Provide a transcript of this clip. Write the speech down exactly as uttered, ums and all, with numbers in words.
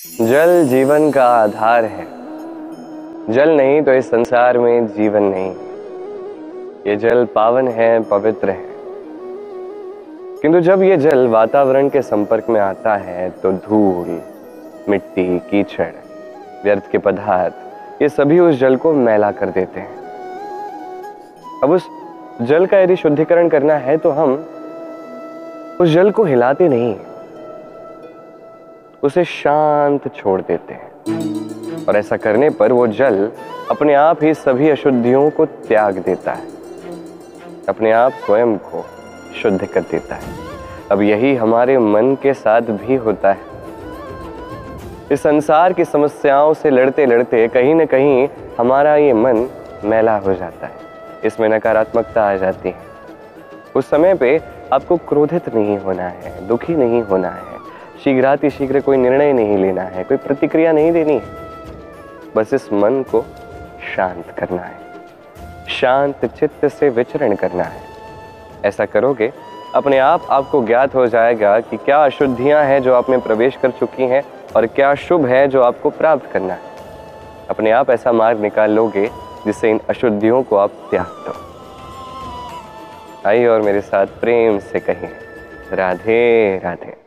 जल जीवन का आधार है। जल नहीं तो इस संसार में जीवन नहीं। ये जल पावन है, पवित्र है, किंतु जब ये जल वातावरण के संपर्क में आता है तो धूल, मिट्टी, कीचड़, व्यर्थ के पदार्थ ये सभी उस जल को मैला कर देते हैं। अब उस जल का यदि शुद्धिकरण करना है तो हम उस जल को हिलाते नहीं, उसे शांत छोड़ देते हैं। और ऐसा करने पर वो जल अपने आप ही सभी अशुद्धियों को त्याग देता है, अपने आप स्वयं को शुद्ध कर देता है। अब यही हमारे मन के साथ भी होता है। इस संसार की समस्याओं से लड़ते लड़ते कहीं ना कहीं हमारा ये मन मैला हो जाता है, इसमें नकारात्मकता आ जाती है। उस समय पे आपको क्रोधित नहीं होना है, दुखी नहीं होना है, शीघ्रातिशीघ्र कोई निर्णय नहीं लेना है, कोई प्रतिक्रिया नहीं देनी है। बस इस मन को शांत करना है, शांत चित्त से विचरण करना है। ऐसा करोगे अपने आप आपको ज्ञात हो जाएगा कि क्या अशुद्धियां हैं जो आप में प्रवेश कर चुकी हैं और क्या शुभ है जो आपको प्राप्त करना है। अपने आप ऐसा मार्ग निकाल लोगे जिससे इन अशुद्धियों को आप त्याग दो। आइए और मेरे साथ प्रेम से कहिए, राधे राधे।